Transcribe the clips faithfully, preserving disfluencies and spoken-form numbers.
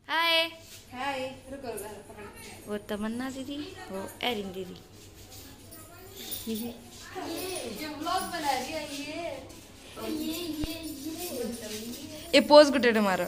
हाय हाय। रुको रुको। वो तमन्ना दीदी, वो एरिन दीदी। ये व्लॉग बना रही है ये ये ये ये पोज गुटे मारो।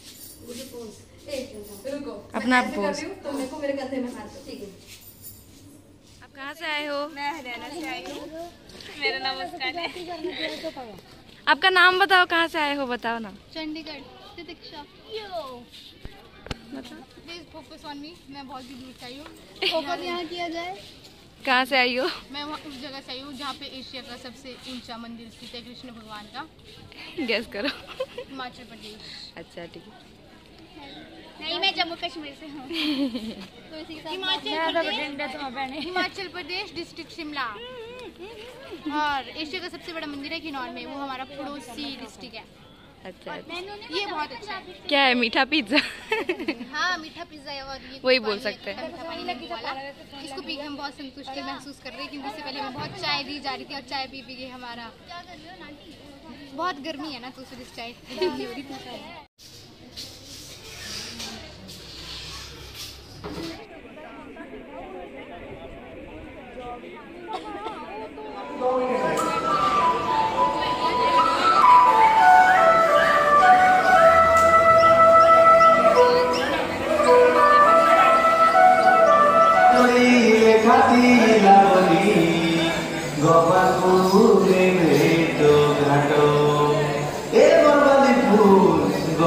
रुको अपना पोज। तो मेरे को मेरे कंधे में हाथ दो। ठीक है। आप कहाँ से आए हो? मैं हरियाणा से आई हूँ। मेरा नाम मुस्कान है। आपका नाम बताओ, कहाँ से आए हो बताओ ना। चंडीगढ़ तितिक्षा। यो बताओ। Please focus on me. मैं बहुत ही दूर से आई हूँ। फोकस यहाँ किया जाए। कहाँ से आई हो? मैं वहाँ उस जगह से आई हूँ जहाँ पे एशिया का सबसे ऊंचा मंदिर स्थित है, कृष्ण भगवान का। गेस करो। हिमाचल प्रदेश। अच्छा ठीक है। नहीं, मैं जम्मू कश्मीर से हूँ। तो इसी के साथ हिमाचल प्रदेश, हिमाचल प्रदेश डिस्ट्रिक्ट शिमला। और एशिया का सबसे बड़ा मंदिर है किन्नौर में, वो हमारा पड़ोसी डिस्ट्रिक्ट है। अच्छा अच्छा। ये बहुत अच्छा है। क्या है? मीठा पिज्जा? हाँ, मीठा पिज्जा है। और ये वही बोल सकते हैं। मीठा पानी नींबू वाला। इसको पी के हम बहुत संतुष्टि महसूस कर रहे हैं, क्योंकि इससे पहले हमें बहुत चाय दी जा रही थी और चाय पी पी के हमारा बहुत गर्मी है ना, तो उससे चाय नहीं हो रही थी। गोपालपुरे भेटो घाटो ए बरबादी फूल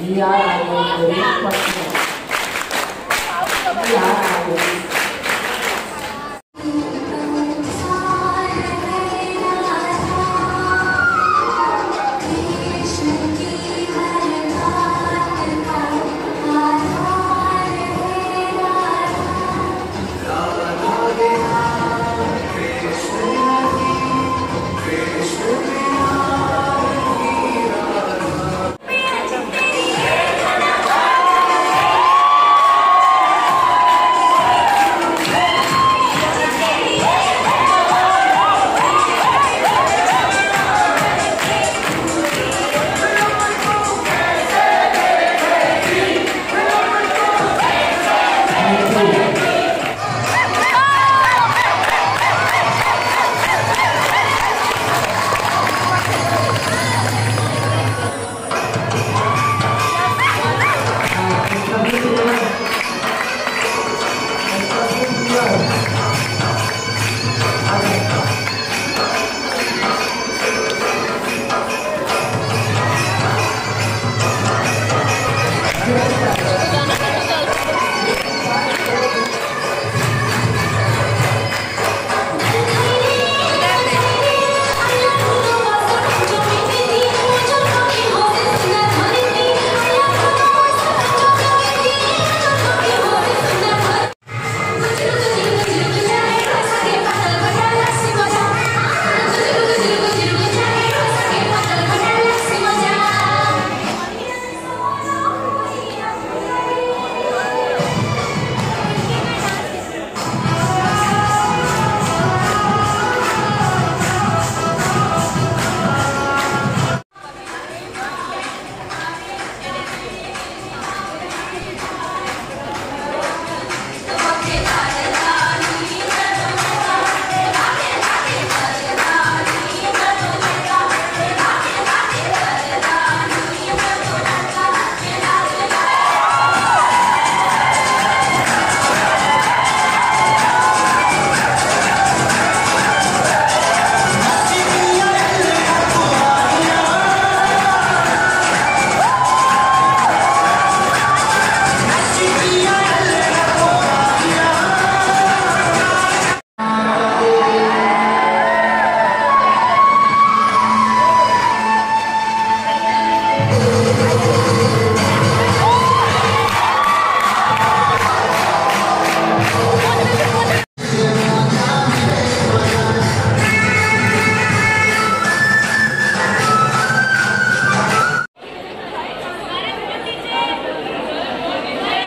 We are our very first. We are